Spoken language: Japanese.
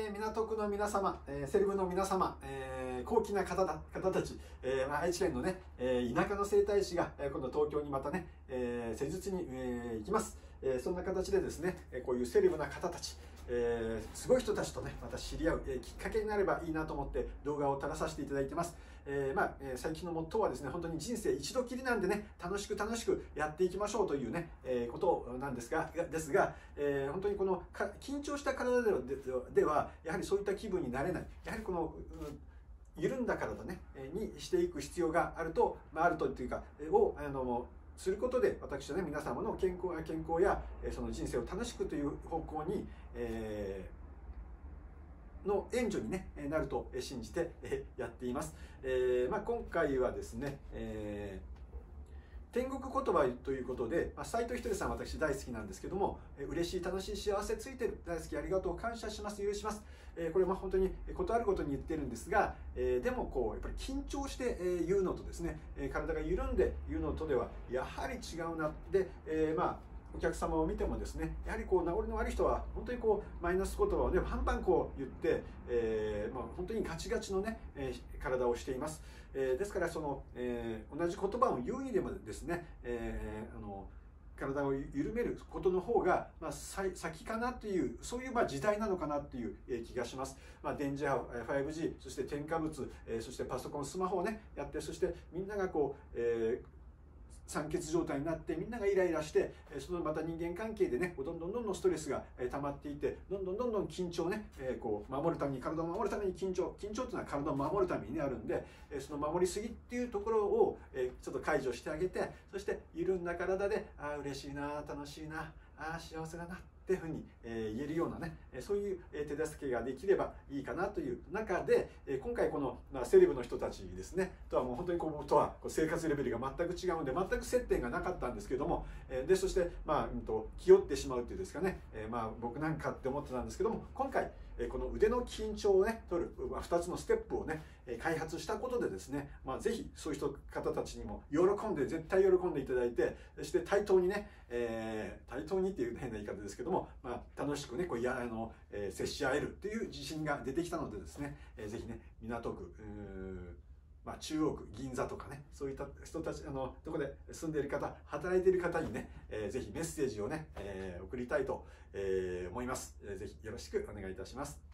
港区の皆様、セレブの皆様、高貴な方たち、愛知県のね、田舎の整体師が、今度東京にまたね、施術に、行きます。そんな形でですね、こういうセレブな方たち、すごい人たちとね、また知り合う、きっかけになればいいなと思って動画を撮らさせていただいてます。最近のモットーはですね、本当に人生一度きりなんでね、楽しくやっていきましょうというね、ことなんですが、本当にこの緊張した体では、やはりそういった気分になれない。やはりこの、緩んだ体ね、にしていく必要があると、あるというか、することで、私はね、皆様の健康や、その人生を楽しくという方向に、の援助に、ね、なると信じてやっています。今回はですね、天国言葉ということで、斉藤ひとりさん、私大好きなんですけども、嬉しい、楽しい、幸せついてる、大好き、ありがとう、感謝します、許します。これは本当にことあるごとに言ってるんですが、でもこうやっぱり緊張して言うのとですね、体が緩んで言うのとではやはり違うな。で、お客様を見てもですね、やはりこう治りの悪い人は本当にこうマイナス言葉をねバンバンこう言って、本当にガチガチのね、体をしています。ですからその、同じ言葉を言うにでもですね、体を緩めることの方が、先かなという、そういう時代なのかなという気がします。電磁波、5G、そして添加物、そしてパソコン、スマホをね、やって、そしてみんながこう、酸欠状態になってみんながイライラして、そのまた人間関係でねどんどんストレスが溜まっていて、どんどん緊張をね、こう守るために、体を守るために緊張っていうのは体を守るためにあるんで、その守りすぎっていうところをちょっと解除してあげて、そして緩んだ体で嬉しいな、楽しいな、幸せだなっていうふうに言えるようなね、そういう手助けができればいいかなという中で、今回このセレブの人たちですねとはもう本当にこうとは生活レベルが全く違うんで、全く接点がなかったんですけども、でそして気負ってしまうっていうですかね、僕なんかって思ってたんですけども、今回この腕の緊張をね取る2つのステップをね開発したことでですね、ぜひそういう方たちにも絶対喜んでいただいて、そして対等にね、対等にっていう変な言い方ですけども、楽しくね接し合えるっていう自信が出てきたのでですね、ぜひね港区中央区、銀座とかね、そういった人たち、どこで住んでいる方、働いている方にね、ぜひメッセージをね、送りたいと思います。ぜひよろしくお願いいたします。